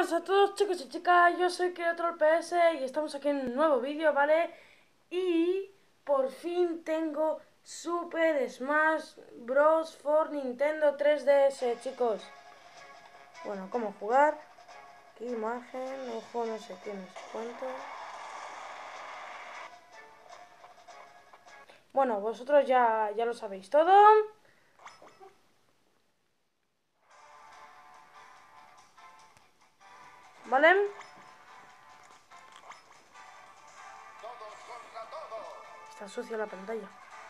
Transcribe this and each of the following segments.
buenas a todos, chicos y chicas, yo soy KeoTrollPS y estamos aquí en un nuevo vídeo, ¿vale? Y por fin tengo Super Smash Bros. For Nintendo 3DS, chicos. Bueno, ¿cómo jugar? Aquí imagen, ojo, no sé qué, no sé cuánto. Bueno, vosotros ya lo sabéis todo. ¿Vale? Está sucia la pantalla.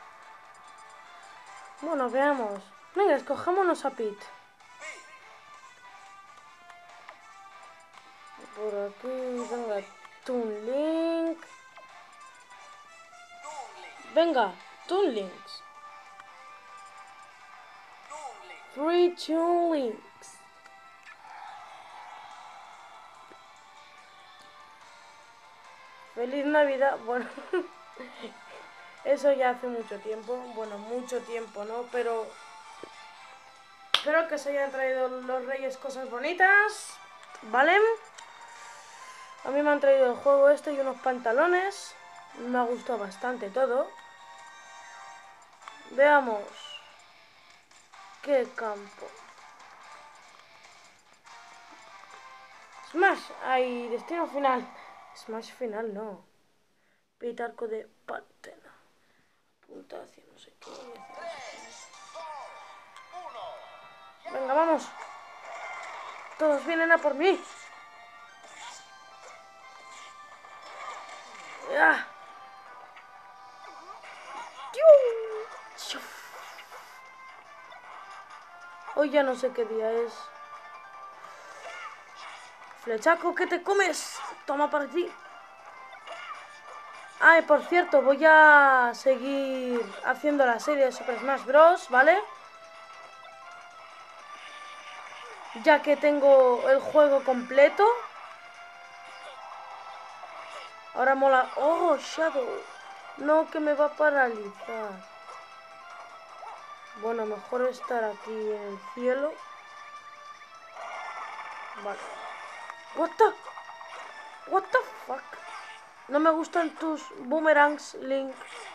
Bueno, veamos. Venga, escojámonos a Pete. Por aquí, venga, Toon Link. Venga, Toon Links. 3 Toon Links. Feliz Navidad. Bueno, eso ya hace mucho tiempo. Bueno, mucho tiempo, ¿no? Pero espero que se hayan traído los Reyes cosas bonitas. ¿Vale? A mí me han traído el juego este y unos pantalones. Me ha gustado bastante todo. Veamos. ¿Qué campo? Smash. Ay, destino final. Smash final, no. Pitarco de Pantena. Puntación, no sé qué. Venga, vamos. Todos vienen a por mí. ¡Ah! Hoy ya no sé qué día es. Flechaco, ¿qué te comes? Toma para ti. Ah, y por cierto, voy a seguir haciendo la serie de Super Smash Bros., ¿vale? Ya que tengo el juego completo. Ahora mola... ¡Oh, Shadow! No, que me va a paralizar. Bueno, mejor estar aquí en el cielo. Vale. What the fuck? No me gustan tus boomerangs, Link.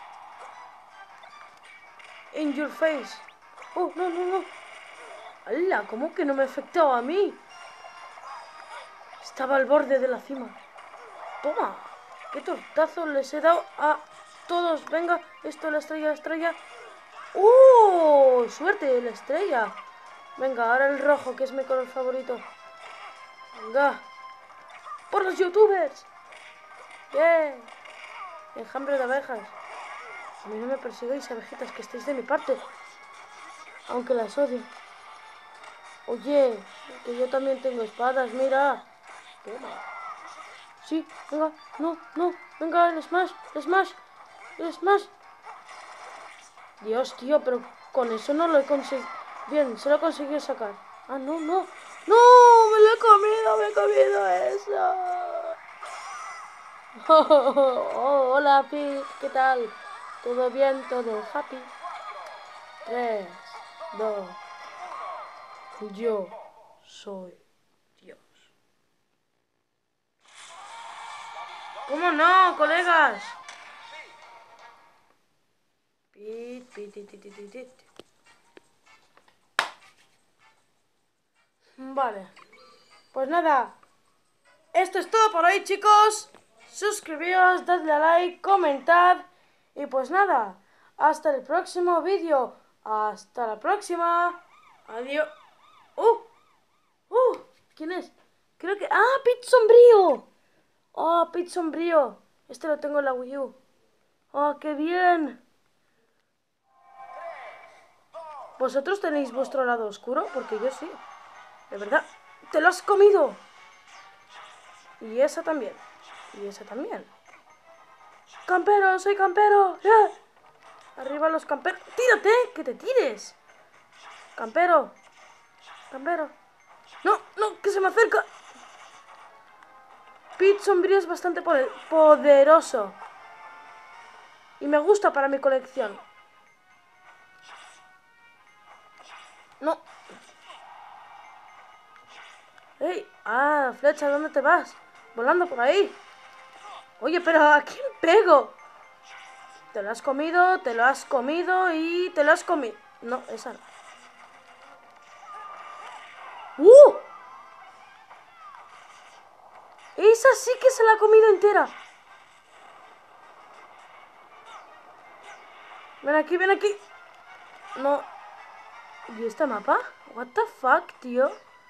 In your face. Oh, no, no, no. ¡Hala! ¿Cómo que no me afectaba a mí? Estaba al borde de la cima. Toma. ¡Qué tortazo les he dado a todos! Venga, esto, la estrella, la estrella. ¡Oh! ¡Suerte, la estrella! Venga, ahora el rojo, que es mi color favorito. Venga. ¡Por los youtubers! ¡Yeah! Enjambre de abejas. A mí no me persigáis, abejitas, que estáis de mi parte. Aunque las odio. Oye, que yo también tengo espadas, mira. Toma. Sí, venga, no, no. Venga, el smash, el smash, el smash. Dios, tío, pero con eso no lo he conseguido. Bien, se lo he conseguido sacar. Ah, no, no. ¡No! ¡Me lo me he comido eso! Oh, hola, Pete, ¿qué tal? ¿Todo bien? ¿Todo happy? 3, 2. Yo soy Dios. ¿Cómo no, colegas? Pit, pit, pit, pit, pit, pit. Vale. Pues nada. Esto es todo por hoy, chicos. Suscribíos, dadle a like, comentad. Y pues nada. Hasta el próximo vídeo. Hasta la próxima. Adiós. ¿Quién es? Creo que... ¡Ah, Pete Sombrío! ¡Oh, Pete Sombrío! Este lo tengo en la Wii U. ¡Oh, qué bien! ¿Vosotros tenéis vuestro lado oscuro? Porque yo sí. De verdad. ¡Te lo has comido! Y esa también. Y esa también. ¡Campero! ¡Soy campero! ¡Yeah! Arriba los camperos. ¡Tírate! ¡Que te tires! ¡Campero! ¡Campero! ¡No! ¡No! ¡Que se me acerca! Pete Sombrío es bastante poderoso. Y me gusta para mi colección. No. ¡Ey! Ah, Flecha, ¿dónde te vas? Volando por ahí. Oye, pero ¿a quién pego? Te lo has comido, te lo has comido y te lo has comido. No, esa no. ¡Uh! Esa sí que se la ha comido entera. Ven aquí, ven aquí. No. ¿Y este mapa? What the fuck, tío.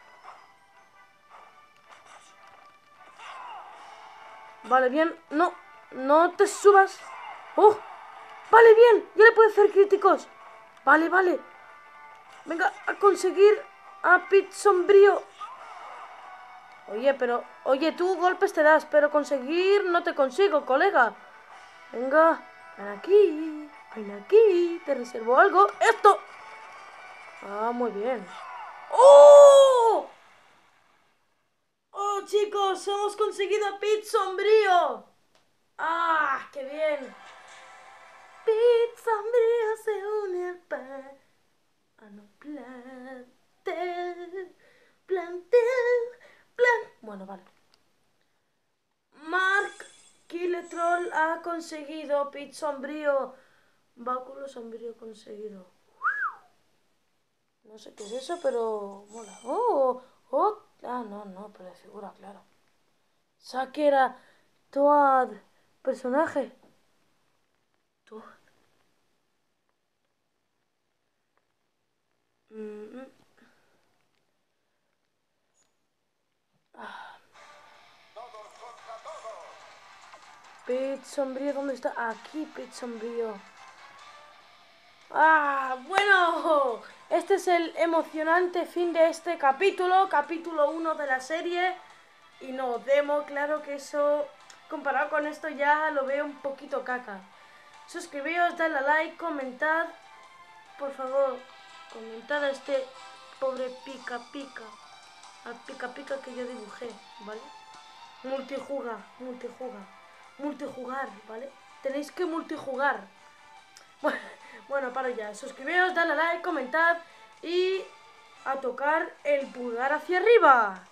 Vale, bien. No, no te subas. ¡Oh! Vale, bien. Ya le puedo hacer críticos. Vale, vale. Venga, a conseguir a Pete Sombrío. Oye, pero... Oye, tú golpes te das, pero conseguir no te consigo, colega. Venga, ven aquí. Ven aquí. Te reservo algo. ¡Esto! Ah, muy bien. ¡Oh! ¡Oh, chicos! ¡Hemos conseguido a Pete Sombrío! ¡Ah, qué bien! Pete Sombrío se une al pan. Ah, no, Bueno, vale. Mark Kiletroll ha conseguido Pete Sombrío. Báculo sombrío conseguido. No sé qué es eso, pero mola. ¡Oh! ¡Oh! Ah, no, pero de figura, claro. Shakira, Toad, personaje. Toad. Ah. Pete Sombrío, ¿dónde está? Aquí, Pete Sombrío. Ah, bueno, este es el emocionante fin de este capítulo, capítulo 1 de la serie. Y no, demo, claro que eso, comparado con esto ya lo veo un poquito caca. Suscribíos, dadle a like, comentad, por favor, comentad a este pobre pica pica, al pica pica que yo dibujé, ¿vale? Multijugar, ¿vale? Tenéis que multijugar. Bueno, paro ya. Suscribíos, dale a like, comentad y a tocar el pulgar hacia arriba.